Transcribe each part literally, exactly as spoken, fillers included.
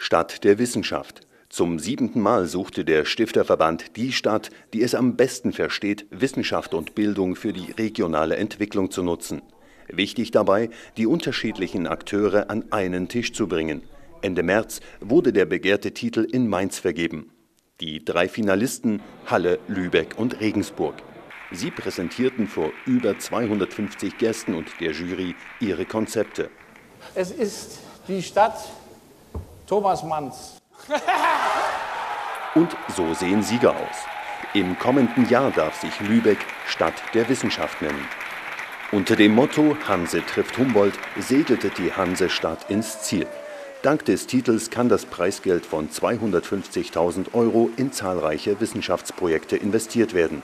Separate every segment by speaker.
Speaker 1: Stadt der Wissenschaft. Zum siebenten Mal suchte der Stifterverband die Stadt, die es am besten versteht, Wissenschaft und Bildung für die regionale Entwicklung zu nutzen. Wichtig dabei, die unterschiedlichen Akteure an einen Tisch zu bringen. Ende März wurde der begehrte Titel in Mainz vergeben. Die drei Finalisten Halle, Lübeck und Regensburg. Sie präsentierten vor über zweihundertfünfzig Gästen und der Jury ihre Konzepte.
Speaker 2: Es ist die Stadt Thomas Manns.
Speaker 1: Und so sehen Sieger aus. Im kommenden Jahr darf sich Lübeck Stadt der Wissenschaft nennen. Unter dem Motto Hanse trifft Humboldt segelte die Hansestadt ins Ziel. Dank des Titels kann das Preisgeld von zweihundertfünfzigtausend Euro in zahlreiche Wissenschaftsprojekte investiert werden.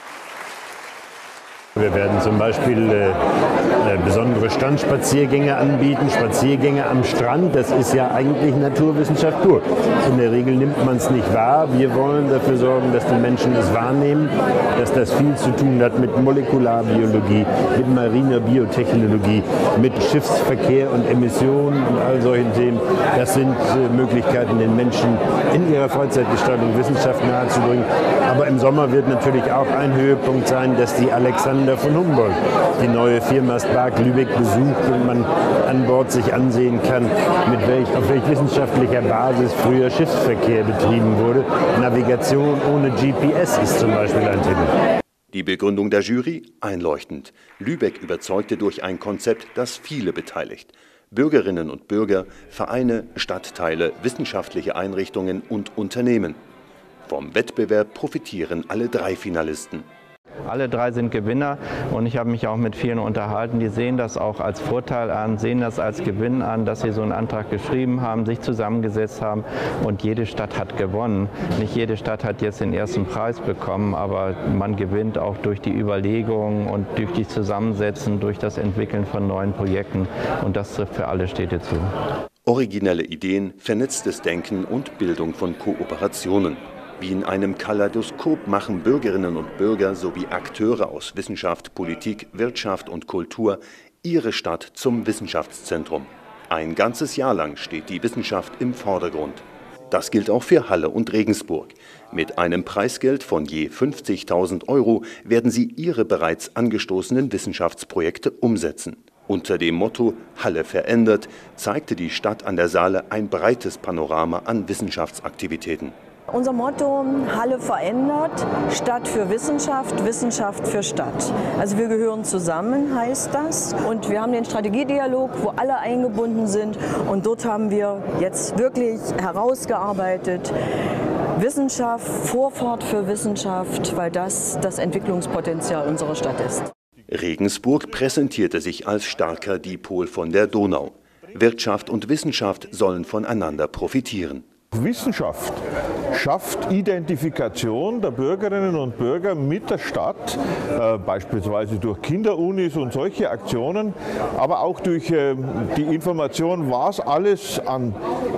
Speaker 3: Wir werden zum Beispiel äh, besondere Strandspaziergänge anbieten, Spaziergänge am Strand. Das ist ja eigentlich Naturwissenschaft pur. In der Regel nimmt man es nicht wahr. Wir wollen dafür sorgen, dass die Menschen es wahrnehmen, dass das viel zu tun hat mit Molekularbiologie, mit mariner Biotechnologie, mit Schiffsverkehr und Emissionen und all solchen Themen. Das sind äh, Möglichkeiten, den Menschen in ihrer Freizeitgestaltung Wissenschaft nahezubringen. Aber im Sommer wird natürlich auch ein Höhepunkt sein, dass die Alexander von Humboldt die neue Viermastbark Lübeck besucht und man an Bord sich ansehen kann, mit welch, auf welch wissenschaftlicher Basis früher Schiffsverkehr betrieben wurde. Navigation ohne G P S ist zum Beispiel ein Thema.
Speaker 1: Die Begründung der Jury einleuchtend. Lübeck überzeugte durch ein Konzept, das viele beteiligt. Bürgerinnen und Bürger, Vereine, Stadtteile, wissenschaftliche Einrichtungen und Unternehmen. Vom Wettbewerb profitieren alle drei Finalisten.
Speaker 4: Alle drei sind Gewinner und ich habe mich auch mit vielen unterhalten, die sehen das auch als Vorteil an, sehen das als Gewinn an, dass sie so einen Antrag geschrieben haben, sich zusammengesetzt haben und jede Stadt hat gewonnen. Nicht jede Stadt hat jetzt den ersten Preis bekommen, aber man gewinnt auch durch die Überlegungen und durch die Zusammensetzen, durch das Entwickeln von neuen Projekten und das trifft für alle Städte zu.
Speaker 1: Originelle Ideen, vernetztes Denken und Bildung von Kooperationen. Wie in einem Kaleidoskop machen Bürgerinnen und Bürger sowie Akteure aus Wissenschaft, Politik, Wirtschaft und Kultur ihre Stadt zum Wissenschaftszentrum. Ein ganzes Jahr lang steht die Wissenschaft im Vordergrund. Das gilt auch für Halle und Regensburg. Mit einem Preisgeld von je fünfzigtausend Euro werden sie ihre bereits angestoßenen Wissenschaftsprojekte umsetzen. Unter dem Motto Halle verändert zeigte die Stadt an der Saale ein breites Panorama an Wissenschaftsaktivitäten.
Speaker 5: Unser Motto Halle verändert, Stadt für Wissenschaft, Wissenschaft für Stadt. Also wir gehören zusammen, heißt das. Und wir haben den Strategiedialog, wo alle eingebunden sind. Und dort haben wir jetzt wirklich herausgearbeitet, Wissenschaft, Vorfahrt für Wissenschaft, weil das das Entwicklungspotenzial unserer Stadt ist.
Speaker 1: Regensburg präsentierte sich als starker Dipol von der Donau. Wirtschaft und Wissenschaft sollen voneinander profitieren.
Speaker 6: Wissenschaft schafft Identifikation der Bürgerinnen und Bürger mit der Stadt, äh, beispielsweise durch Kinderunis und solche Aktionen, aber auch durch äh, die Information, was alles an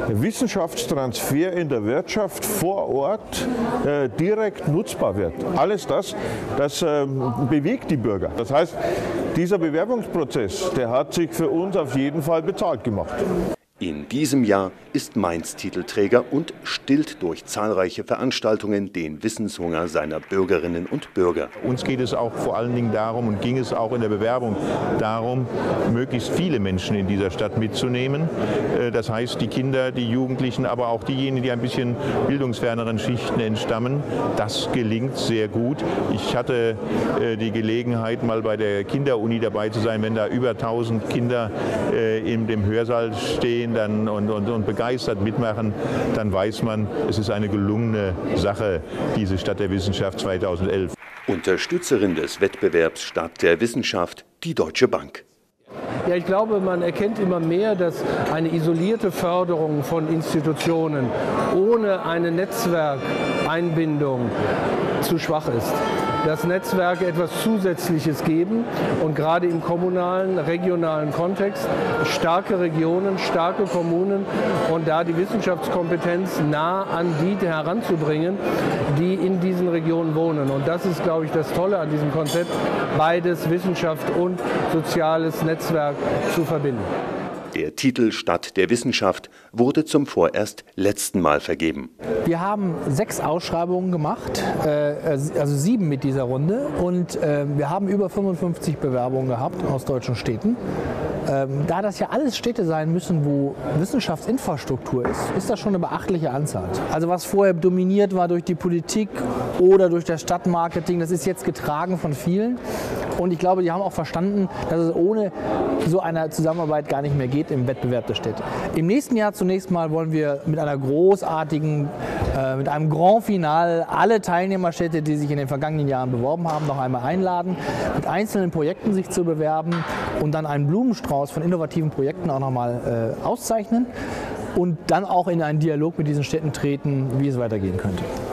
Speaker 6: Wissenschaftstransfer in der Wirtschaft vor Ort äh, direkt nutzbar wird. Alles das, das äh, bewegt die Bürger. Das heißt, dieser Bewerbungsprozess, der hat sich für uns auf jeden Fall bezahlt gemacht.
Speaker 1: In diesem Jahr ist Mainz Titelträger und stillt durch zahlreiche Veranstaltungen den Wissenshunger seiner Bürgerinnen und Bürger.
Speaker 3: Uns geht es auch vor allen Dingen darum und ging es auch in der Bewerbung darum, möglichst viele Menschen in dieser Stadt mitzunehmen. Das heißt, die Kinder, die Jugendlichen, aber auch diejenigen, die ein bisschen bildungsferneren Schichten entstammen. Das gelingt sehr gut. Ich hatte die Gelegenheit, mal bei der Kinderuni dabei zu sein, wenn da über tausend Kinder in dem Hörsaal stehen. Dann und, und, und begeistert mitmachen, dann weiß man, es ist eine gelungene Sache, diese Stadt der Wissenschaft zweitausendelf.
Speaker 1: Unterstützerin des Wettbewerbs Stadt der Wissenschaft, die Deutsche Bank.
Speaker 2: Ja, ich glaube, man erkennt immer mehr, dass eine isolierte Förderung von Institutionen ohne eine Netzwerkeinbindung zu schwach ist. Dass Netzwerke etwas Zusätzliches geben und gerade im kommunalen, regionalen Kontext starke Regionen, starke Kommunen und da die Wissenschaftskompetenz nah an die heranzubringen, die in diesen Regionen wohnen. Und das ist, glaube ich, das Tolle an diesem Konzept, beides Wissenschaft und soziales Netzwerk zu verbinden.
Speaker 1: Der Titel Stadt der Wissenschaft wurde zum vorerst letzten Mal vergeben.
Speaker 7: Wir haben sechs Ausschreibungen gemacht, also sieben mit dieser Runde, und wir haben über fünfundfünfzig Bewerbungen gehabt aus deutschen Städten. Da das ja alles Städte sein müssen, wo Wissenschaftsinfrastruktur ist, ist das schon eine beachtliche Anzahl. Also was vorher dominiert war durch die Politik oder durch das Stadtmarketing, das ist jetzt getragen von vielen. Und ich glaube, die haben auch verstanden, dass es ohne so eine Zusammenarbeit gar nicht mehr geht im Wettbewerb der Städte. Im nächsten Jahr zunächst mal wollen wir mit einer großartigen, äh, mit einem Grand Finale alle Teilnehmerstädte, die sich in den vergangenen Jahren beworben haben, noch einmal einladen, mit einzelnen Projekten sich zu bewerben und dann einen Blumenstrauß von innovativen Projekten auch noch mal äh, auszeichnen und dann auch in einen Dialog mit diesen Städten treten, wie es weitergehen könnte.